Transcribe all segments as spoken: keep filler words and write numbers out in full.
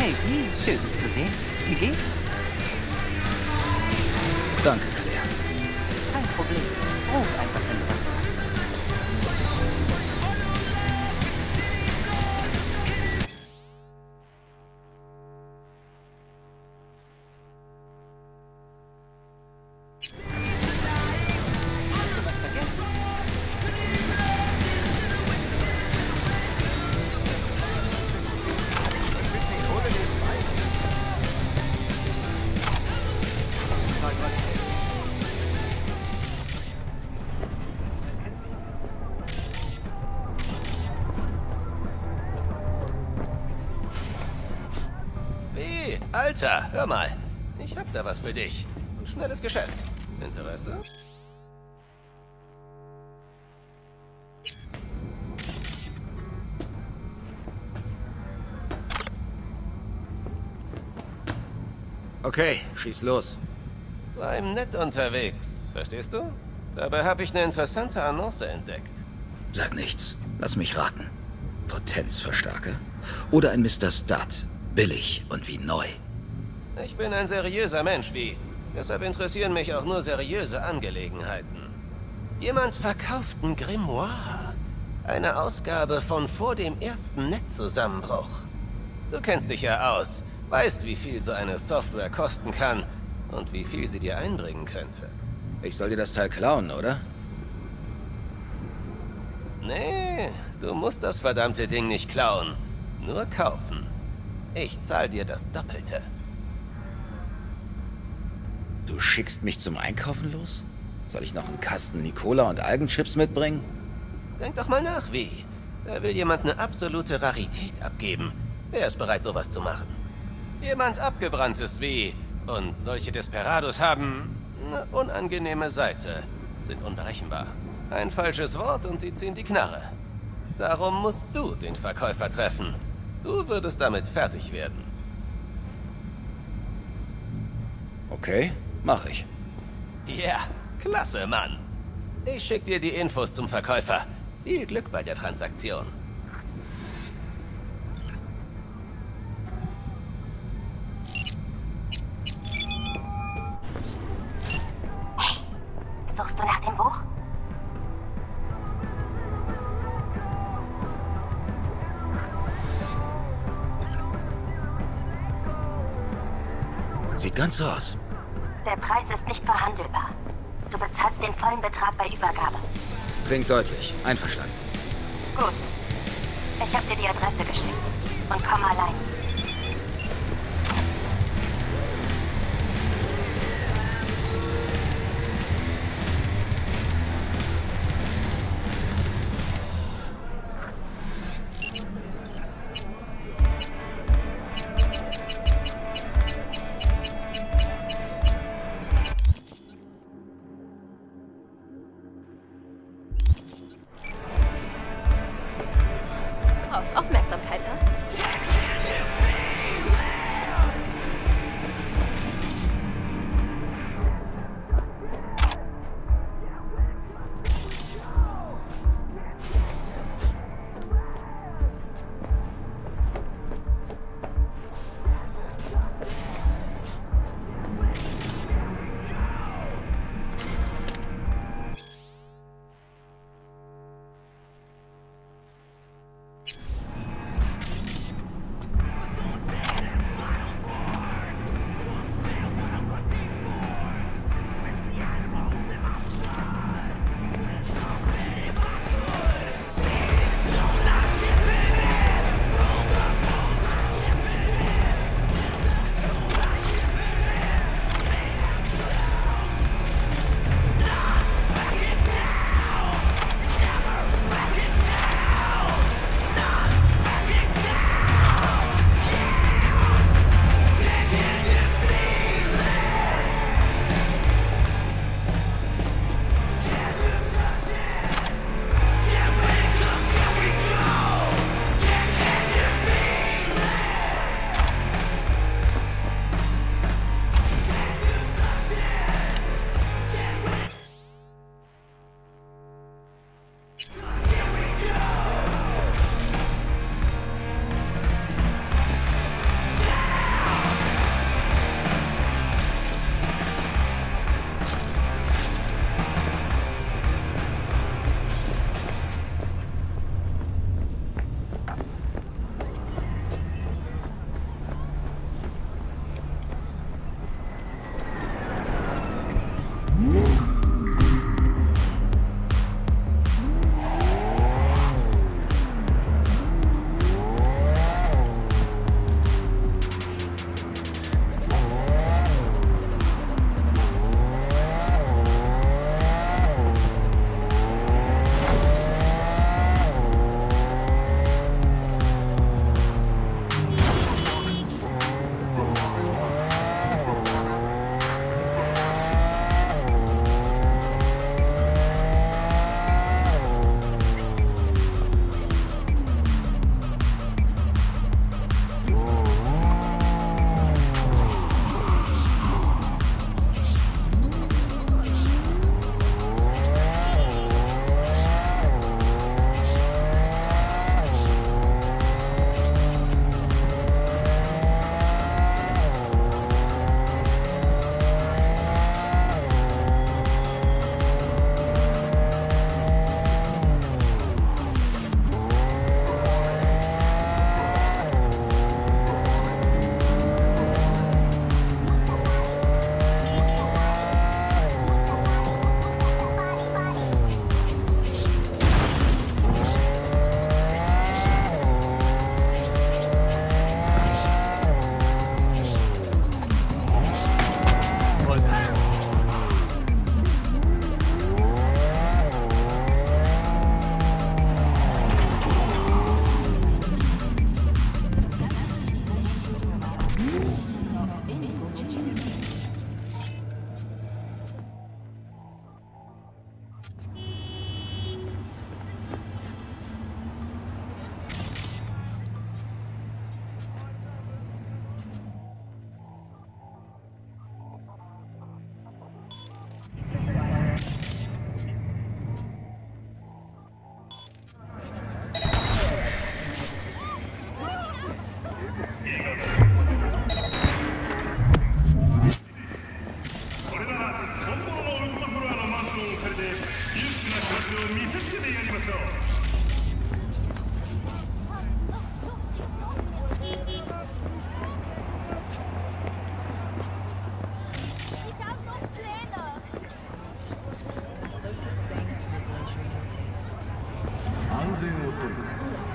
Hey, wie schön dich zu sehen. Wie geht's? Danke, Claire. Kein Problem. Ruf einfach, wenn du was brauchst. Hast du was vergessen? Wie? Alter, hör mal. Ich hab da was für dich. Ein schnelles Geschäft. Interesse? Okay, schieß los. War im Netz unterwegs, verstehst du? Dabei habe ich eine interessante Annonce entdeckt. Sag nichts. Lass mich raten. Potenzverstärker? Oder ein Mister Stud? Billig und wie neu. Ich bin ein seriöser Mensch, wie. Deshalb interessieren mich auch nur seriöse Angelegenheiten. Jemand verkauft ein Grimoire. Eine Ausgabe von vor dem ersten Netzzusammenbruch. Du kennst dich ja aus. Weißt, wie viel so eine Software kosten kann und wie viel sie dir einbringen könnte. Ich soll dir das Teil klauen, oder? Nee, du musst das verdammte Ding nicht klauen. Nur kaufen. Ich zahl dir das Doppelte. Du schickst mich zum Einkaufen los? Soll ich noch einen Kasten Nicola und Algenchips mitbringen? Denk doch mal nach, wie. Da will jemand eine absolute Rarität abgeben. Wer ist bereit, sowas zu machen? Jemand Abgebranntes wie. Und solche Desperados haben eine unangenehme Seite. Sind unberechenbar. Ein falsches Wort und sie ziehen die Knarre. Darum musst du den Verkäufer treffen. Du würdest damit fertig werden. Okay, mach ich. Ja, yeah, klasse, Mann. Ich schick dir die Infos zum Verkäufer. Viel Glück bei der Transaktion. Hey, suchst du nach dem Buch? Sieht ganz so aus. Der Preis ist nicht verhandelbar. Du bezahlst den vollen Betrag bei Übergabe. Klingt deutlich. Einverstanden. Gut. Ich habe dir die Adresse geschickt. Und komm allein. Brauchst Aufmerksamkeit, ha?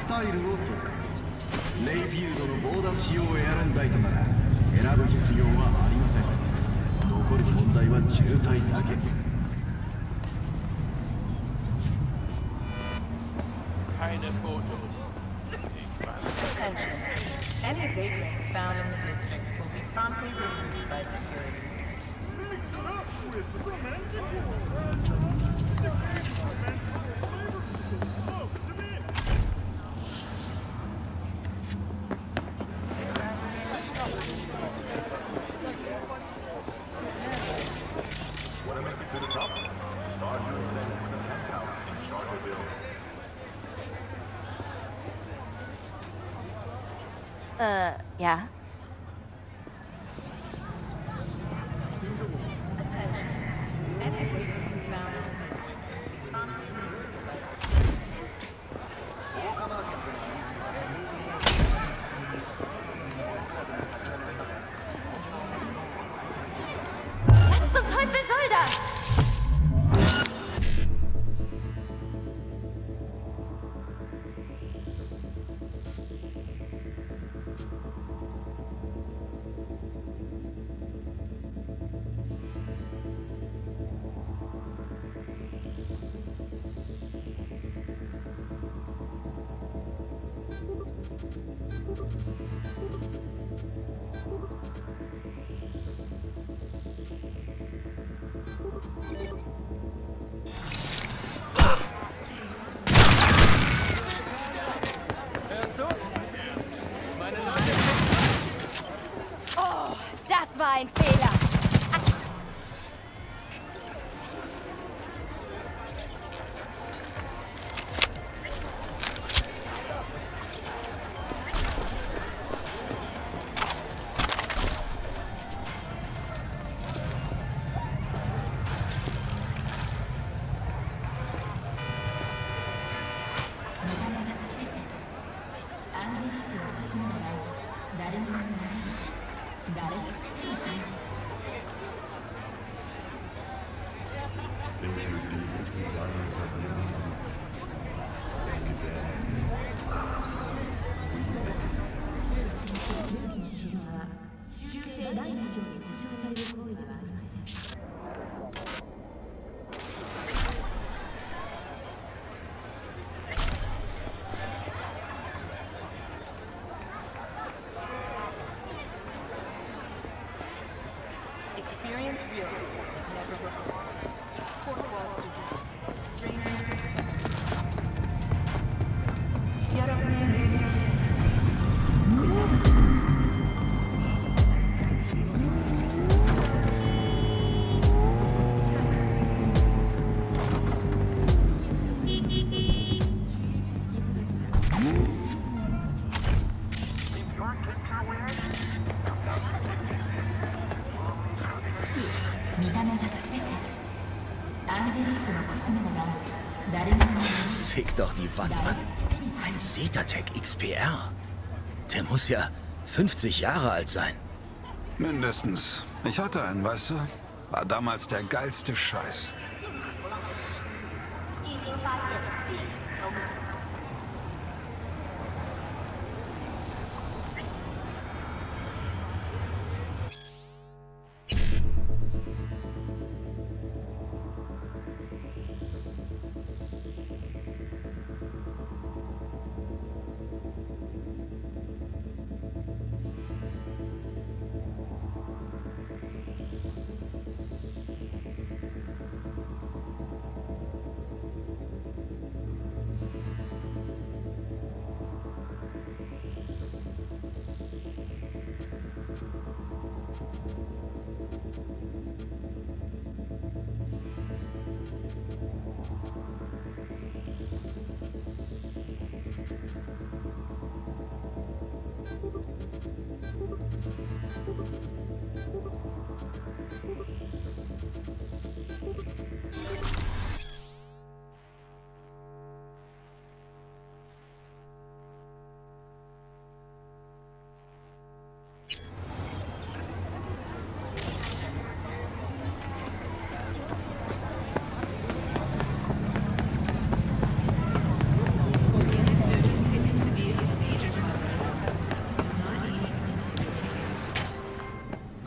スタイルを取る。レイフィールドのボーダー仕様エアロンライトなら選ぶ必要はありません。残る問題は渋滞だけ。 Keine Fotos. Any vagrants found in the district will be promptly removed by security. Want to make it to the top? Start your ascent with the penthouse in Charterville. Äh, ja. Attention. Any vagrants found in the district will be promptly removed by Was zum Teufel soll das? Oh, das war ein Fehler. Experience real cities like never before. Port Wall Studio. Dreaming. Fick doch die Wand an. Ein Zetatec X P R. Der muss ja fünfzig Jahre alt sein. Mindestens. Ich hatte einen, weißt du? War damals der geilste Scheiß.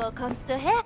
Wo kommst du her?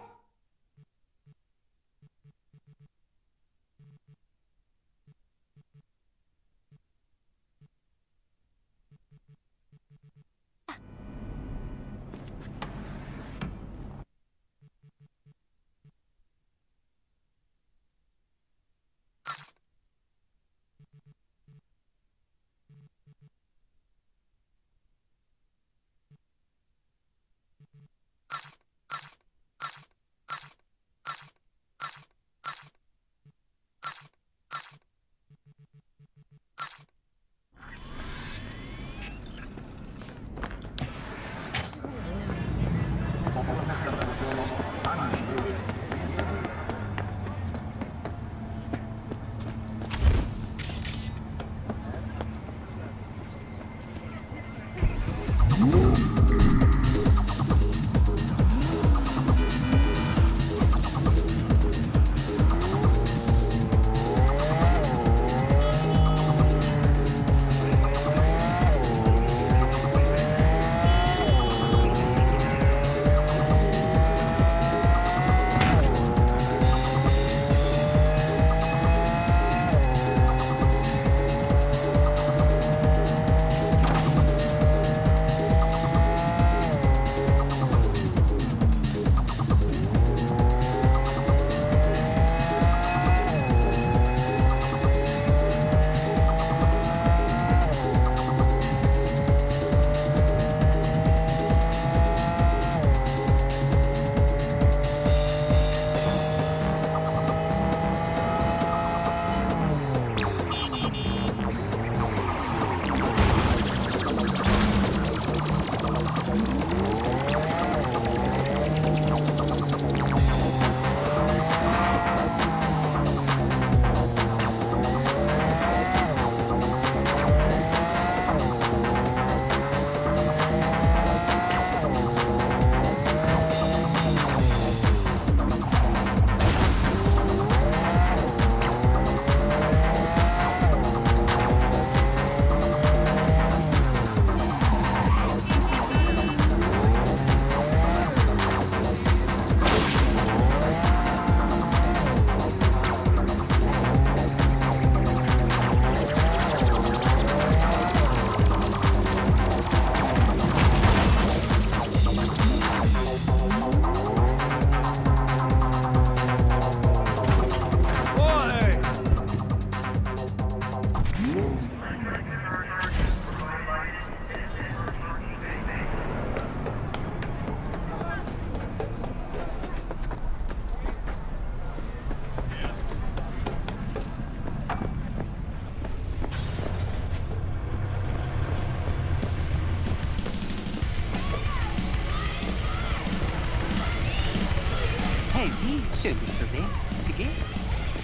Hey, wie schön dich zu sehen. Wie geht's?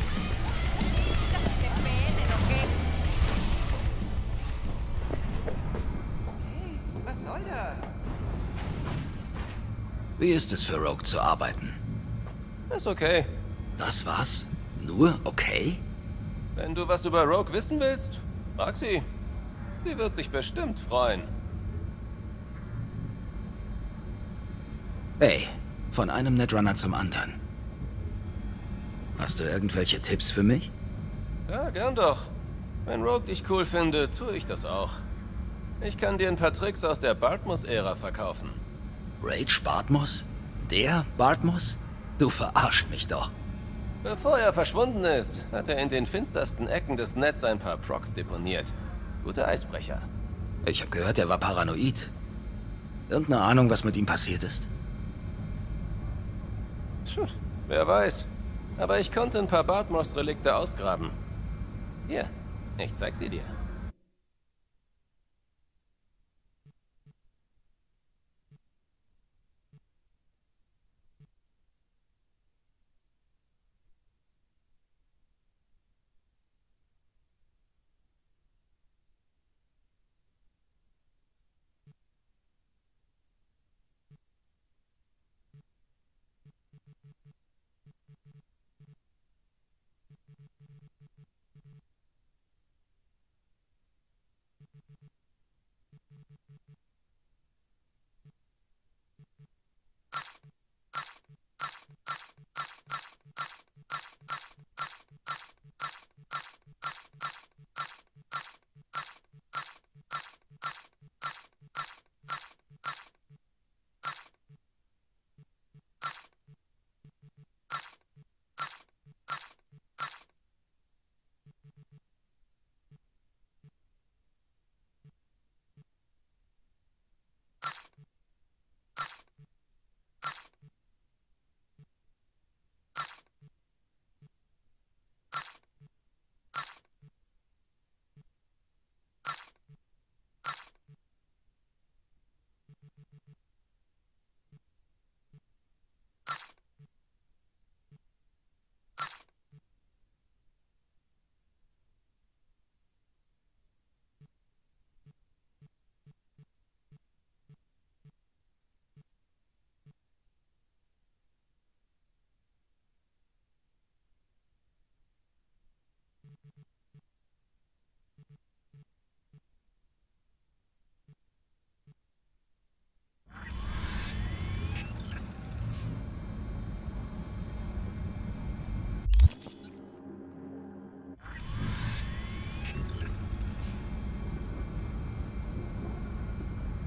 Hey, was soll das? Wie ist es für Rogue zu arbeiten? Ist okay. Das war's? Nur okay? Wenn du was über Rogue wissen willst, frag sie. Sie wird sich bestimmt freuen. Hey, von einem Netrunner zum anderen. Hast du irgendwelche Tipps für mich? Ja, gern doch. Wenn Rogue dich cool findet, tue ich das auch. Ich kann dir ein paar Tricks aus der Bartmus-Ära verkaufen. Rage Bartmus? Der Bartmus? Du verarscht mich doch. Bevor er verschwunden ist, hat er in den finstersten Ecken des Netz ein paar Procs deponiert. Gute Eisbrecher. Ich habe gehört, er war paranoid. Irgendeine Ahnung, was mit ihm passiert ist? Tch, wer weiß. Aber ich konnte ein paar Bartmoss-Relikte ausgraben. Hier, ich zeig sie dir.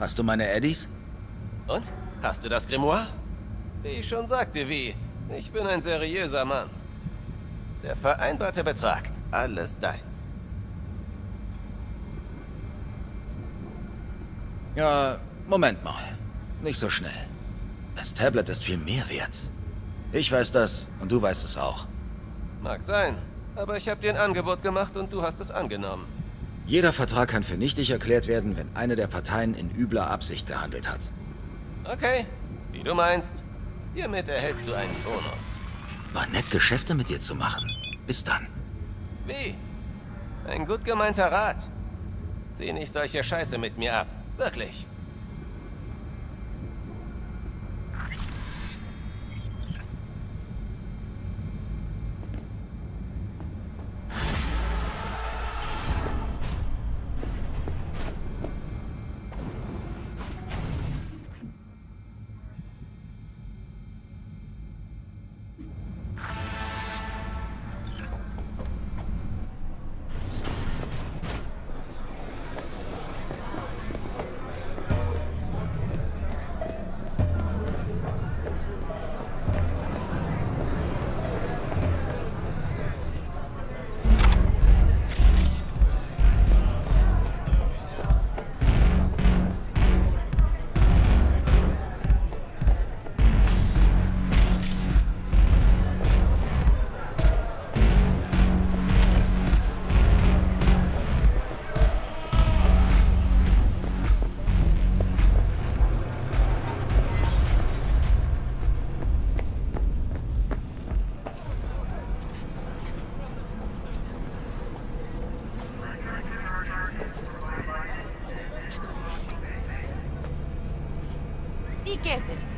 Hast du meine Eddies? Und? Hast du das Grimoire? Wie ich schon sagte, wie? Ich bin ein seriöser Mann. Der vereinbarte Betrag, alles deins. Ja, Moment mal. Nicht so schnell. Das Tablet ist viel mehr wert. Ich weiß das und du weißt es auch. Mag sein, aber ich habe dir ein Angebot gemacht und du hast es angenommen. Jeder Vertrag kann für nichtig erklärt werden, wenn eine der Parteien in übler Absicht gehandelt hat. Okay, wie du meinst. Hiermit erhältst du einen Bonus. War nett, Geschäfte mit dir zu machen. Bis dann. Wie? Ein gut gemeinter Rat. Zieh nicht solche Scheiße mit mir ab. Wirklich. Wie geht es